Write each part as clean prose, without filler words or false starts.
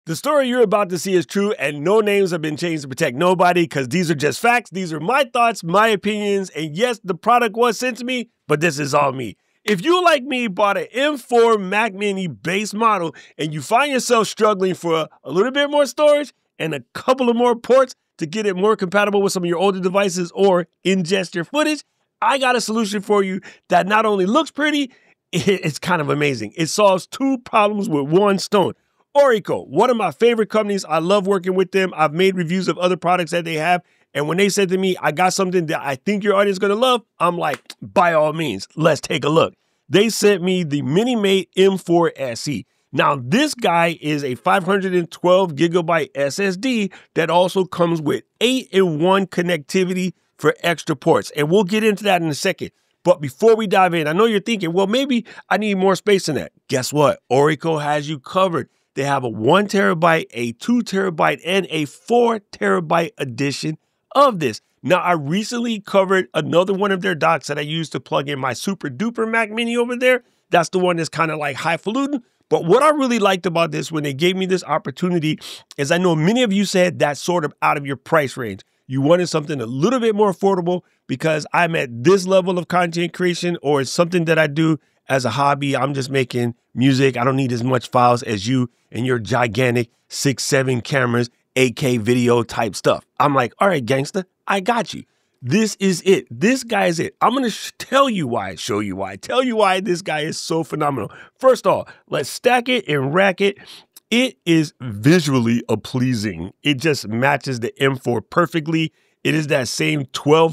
The story you're about to see is true, and no names have been changed to protect nobody because these are just facts. These are my thoughts, my opinions, and yes, the product was sent to me, but this is all me. If you, like me, bought an M4 Mac Mini base model and you find yourself struggling for a little bit more storage and a couple of more ports to get it more compatible with some of your older devices or ingest your footage, I got a solution for you that not only looks pretty, it's kind of amazing. It solves two problems with one stone. ORICO, one of my favorite companies. I love working with them. I've made reviews of other products that they have. And when they said to me, I got something that I think your audience is going to love, I'm like, by all means, let's take a look. They sent me the MiniMate M4SE. Now, this guy is a 512 gigabyte SSD that also comes with 8-in-1 connectivity for extra ports. And we'll get into that in a second. But before we dive in, I know you're thinking, well, maybe I need more space than that. Guess what? ORICO has you covered. They have a 1 terabyte, a 2 terabyte, and a 4 terabyte edition of this. Now, I recently covered another one of their docks that I use to plug in my super duper Mac Mini over there. That's the one that's kind of like highfalutin. But what I really liked about this when they gave me this opportunity is I know many of you said that's sort of out of your price range. You wanted something a little bit more affordable because I'm at this level of content creation, or it's something that I do as a hobby. I'm just making music. I don't need as much files as you and your gigantic 6-7 cameras, 8K video type stuff. I'm like, all right, gangster, I got you. This is it. This guy is it. I'm going to tell you why, show you why, tell you why this guy is so phenomenal. First off, let's stack it and rack it. It is visually pleasing. It just matches the M4 perfectly. It is that same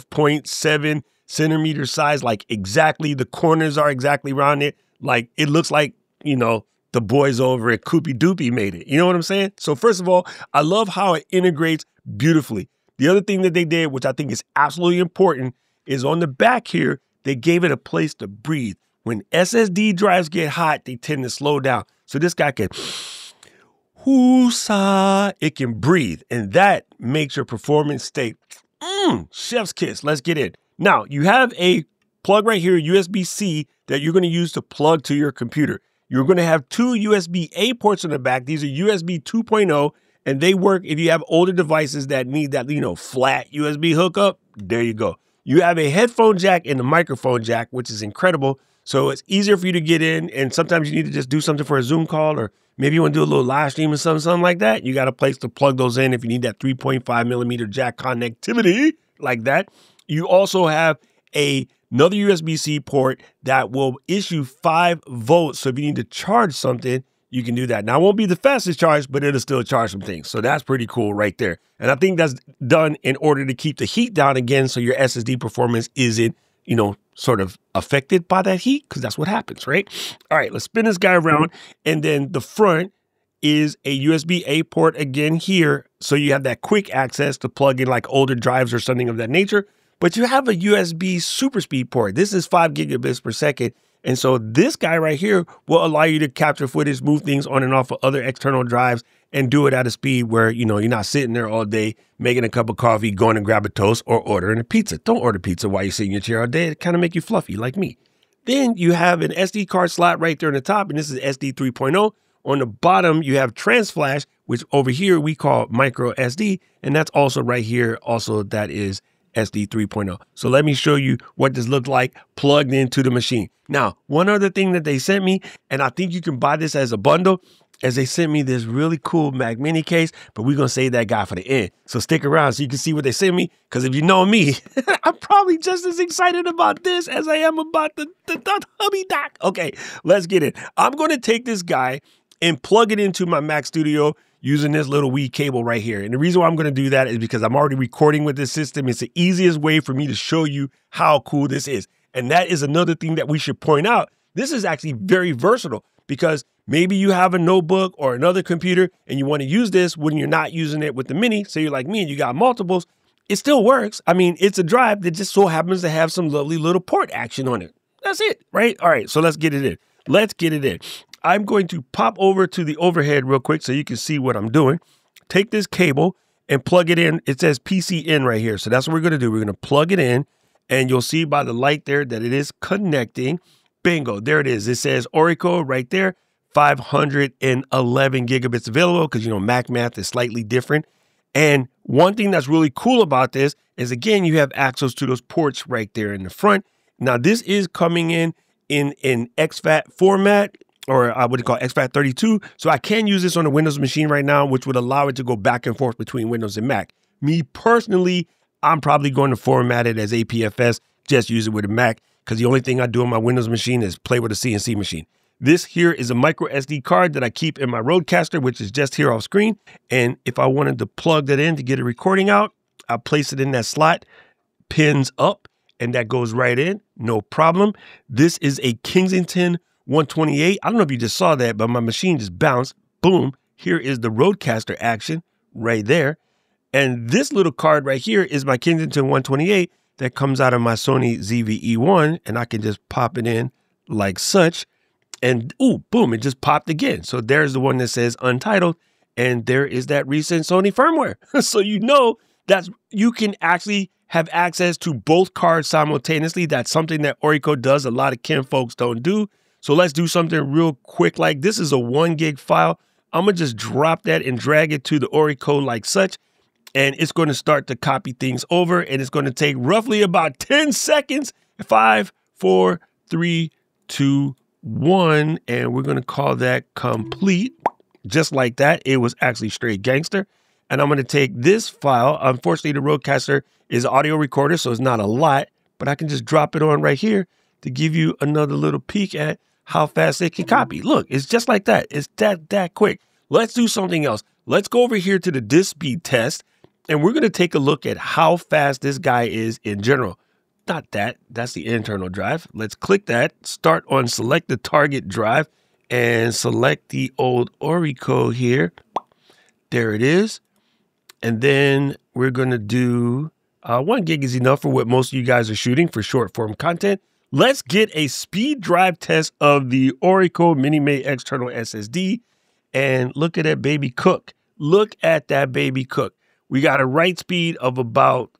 12.7 centimeter size, like exactly. The corners are exactly around it. Like it looks like, you know, the boys over at Koopy Doopy made it. You know what I'm saying? So first of all, I love how it integrates beautifully. The other thing that they did, which I think is absolutely important, is on the back here, they gave it a place to breathe. When SSD drives get hot, they tend to slow down. So this guy can, whoo-sa, it can breathe. And that makes your performance stay, chef's kiss. Let's get in. Now, you have a plug right here, USB-C, that you're going to use to plug to your computer. You're going to have two USB-A ports on the back. These are USB 2.0, and they work if you have older devices that need that, you know, flat USB hookup. There you go. You have a headphone jack and a microphone jack, which is incredible. So it's easier for you to get in, and sometimes you need to just do something for a Zoom call, or maybe you want to do a little live stream or something like that. You got a place to plug those in if you need that 3.5 millimeter jack connectivity like that. You also have another USB-C port that will issue 5 volts. So if you need to charge something, you can do that. Now, it won't be the fastest charge, but it'll still charge some things. So that's pretty cool right there. And I think that's done in order to keep the heat down again, so your SSD performance isn't, you know, sort of affected by that heat, because that's what happens, right? All right, let's spin this guy around. And then the front is a USB-A port again here. So you have that quick access to plug in like older drives or something of that nature. But you have a USB super speed port. This is 5 gigabits per second. And so this guy right here will allow you to capture footage, move things on and off of other external drives, and do it at a speed where, you know, you're not sitting there all day making a cup of coffee, going to grab a toast, or ordering a pizza. Don't order pizza while you sit in your chair all day. It kind of make you fluffy like me. Then you have an SD card slot right there on the top, and this is SD 3.0. On the bottom, you have TransFlash, which over here we call micro SD, and that's also right here. Also, that is SD 3.0. So let me show you what this looked like plugged into the machine. Now, one other thing that they sent me, and I think you can buy this as a bundle, is they sent me this really cool Mac Mini case, but we're going to save that guy for the end. So stick around so you can see what they sent me, because if you know me, I'm probably just as excited about this as I am about the hubby dock. Okay, let's get it. I'm going to take this guy and plug it into my Mac Studio using this little wee cable right here. And the reason why I'm going to do that is because I'm already recording with this system. It's the easiest way for me to show you how cool this is. And that is another thing that we should point out. This is actually very versatile, because maybe you have a notebook or another computer and you want to use this when you're not using it with the Mini. So you're like me and you got multiples. It still works. I mean, it's a drive that just so happens to have some lovely little port action on it. That's it, right? All right, so let's get it in. Let's get it in. I'm going to pop over to the overhead real quick so you can see what I'm doing. Take this cable and plug it in. It says PC in right here. So that's what we're going to do. We're going to plug it in, and you'll see by the light there that it is connecting. Bingo, there it is. It says ORICO right there, 511 gigabits available because, you know, Mac math is slightly different. And one thing that's really cool about this is, again, you have access to those ports right there in the front. Now, this is coming in exFAT format, or what do you call it, exFAT32. So I can use this on a Windows machine right now, which would allow it to go back and forth between Windows and Mac. Me personally, I'm probably going to format it as APFS, just use it with a Mac, because the only thing I do on my Windows machine is play with a CNC machine. This here is a micro SD card that I keep in my Rodecaster, which is just here off screen. And if I wanted to plug that in to get a recording out, I place it in that slot, pins up, and that goes right in, no problem. This is a Kensington 128. I don't know if you just saw that, but my machine just bounced. Boom. Here is the Rodecaster action right there. And this little card right here is my Kensington 128 that comes out of my Sony ZV-E1, and I can just pop it in like such. And ooh, boom, it just popped again. So there's the one that says Untitled, and there is that recent Sony firmware. So you know that you can actually have access to both cards simultaneously. That's something that ORICO does. A lot of Ken folks don't do. So let's do something real quick. Like this is a 1 gig file. I'm gonna just drop that and drag it to the ORICO like such. And it's going to start to copy things over, and it's going to take roughly about 10 seconds. 5, 4, 3, 2, 1. And we're going to call that complete. Just like that. It was actually straight gangster. And I'm going to take this file. Unfortunately, the Rodecaster is audio recorder, so it's not a lot, but I can just drop it on right here to give you another little peek at how fast it can copy. Look, it's just like that. It's that quick. Let's do something else. Let's go over here to the disk speed test. And we're going to take a look at how fast this guy is in general. Not that, that's the internal drive. Let's click that, start on select the target drive and select the old ORICO here. There it is. And then we're going to do 1 gig is enough for what most of you guys are shooting for short form content. Let's get a speed drive test of the ORICO MiniMate external SSD and look at that baby cook. Look at that baby cook. We got a write speed of about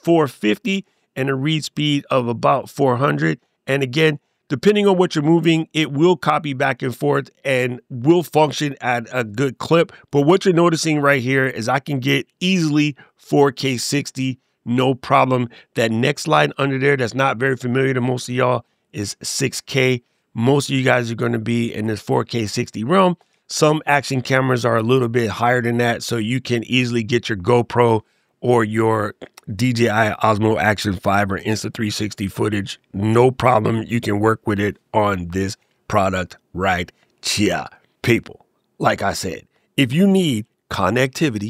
450 and a read speed of about 400. And again, depending on what you're moving, it will copy back and forth and will function at a good clip. But what you're noticing right here is I can get easily 4K 60, no problem. That next line under there that's not very familiar to most of y'all is 6K. Most of you guys are going to be in this 4K 60 realm. Some action cameras are a little bit higher than that, so you can easily get your GoPro or your DJI Osmo Action 5 or Insta360 footage. No problem. You can work with it on this product right here. People, like I said, if you need connectivity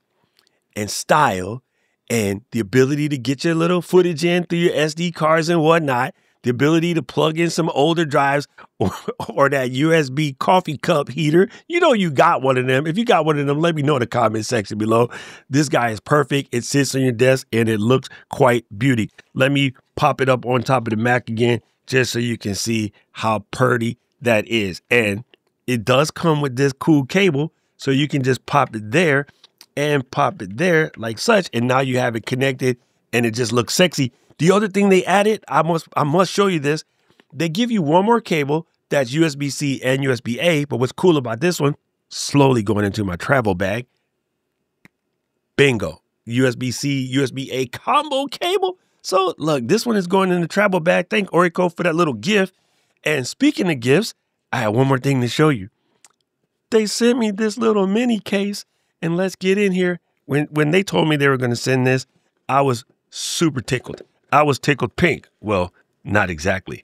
and style and the ability to get your little footage in through your SD cards and whatnot, the ability to plug in some older drives or that USB coffee cup heater, you know you got one of them. If you got one of them, let me know in the comment section below. This guy is perfect. It sits on your desk and it looks quite beauty. Let me pop it up on top of the Mac again, just so you can see how pretty that is. And it does come with this cool cable, so you can just pop it there and pop it there like such. And now you have it connected and it just looks sexy. The other thing they added, I must show you this. They give you one more cable that's USB-C and USB-A, but what's cool about this one, slowly going into my travel bag, bingo, USB-C, USB-A combo cable. So look, this one is going in the travel bag. Thank ORICO for that little gift. And speaking of gifts, I have one more thing to show you. They sent me this little mini case, and let's get in here. When they told me they were going to send this, I was super tickled. I was tickled pink. Well, not exactly.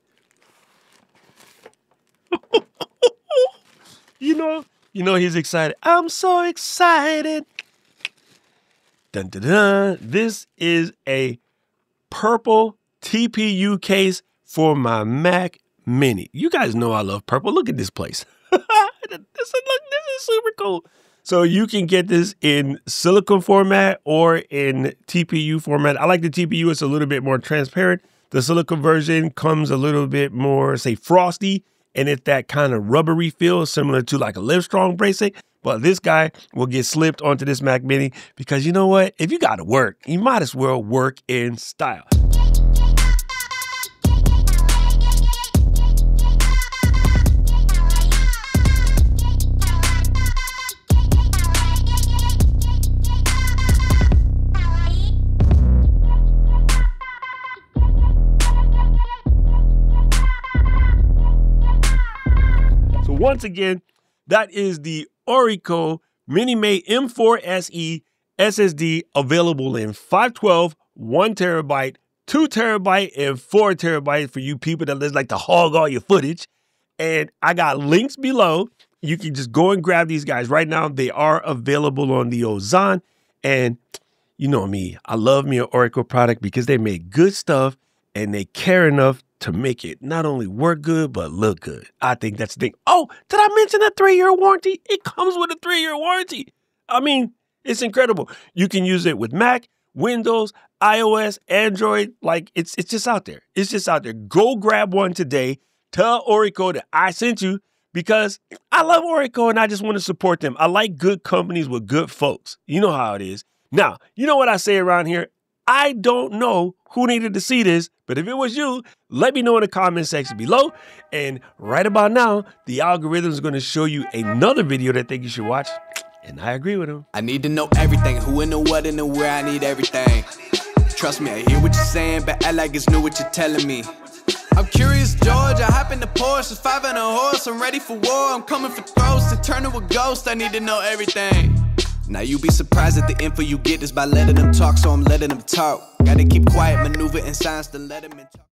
You know he's excited. I'm so excited. Dun, dun, dun. This is a purple TPU case for my Mac Mini. You guys know I love purple. Look at this place. This is super cool. So you can get this in silicone format or in TPU format. I like the TPU. It's a little bit more transparent. The silicone version comes a little bit more, say, frosty, and it's that kind of rubbery feel, similar to like a Livestrong bracelet. But this guy will get slipped onto this Mac Mini because you know what? If you got to work, you might as well work in style. once again, that is the ORICO MiniMate M4SE SSD, available in 512, 1 terabyte, 2 terabyte, and 4 terabyte for you people that just like to hog all your footage. And I got links below. You can just go and grab these guys right now. They are available on the Ozon. And you know me, I love me an ORICO product because they make good stuff and they care enough to make it not only work good, but look good. I think that's the thing. Oh, did I mention a 3-year warranty? It comes with a 3-year warranty. I mean, it's incredible. You can use it with Mac, Windows, iOS, Android. Like, it's just out there. It's just out there. Go grab one today. Tell ORICO that I sent you because I love ORICO and I just want to support them. I like good companies with good folks. You know how it is. Now, you know what I say around here? I don't know who needed to see this, but if it was you, let me know in the comment section below. And right about now, the algorithm is going to show you another video that I think you should watch. And I agree with him. I need to know everything, who and the what and the where, I need everything. Trust me, I hear what you're saying, but act like it's new what you're telling me. I'm curious, George, I hop in the Porsche, it's 5 and a horse, I'm ready for war, I'm coming for throats, to turn to a ghost, I need to know everything. Now you be surprised at the info you get is by letting them talk, so I'm letting them talk. Gotta keep quiet, maneuver in silence to let them in talk.